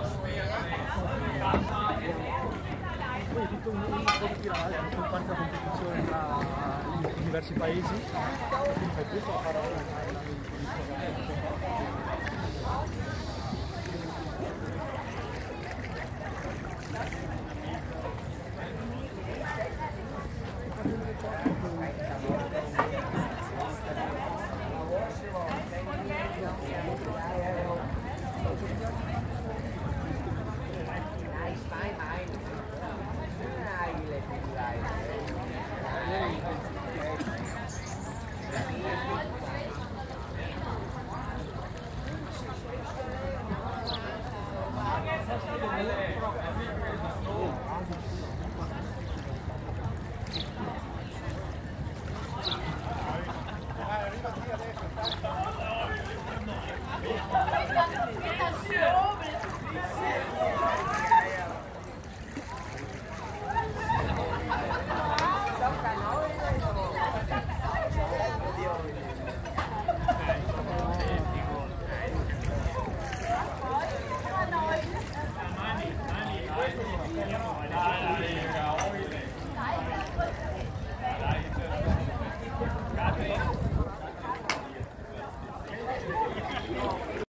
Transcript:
Poi è tutto un po' virale, anche un parte della competizione tra i diversi paesi. Quindi fai questo a fare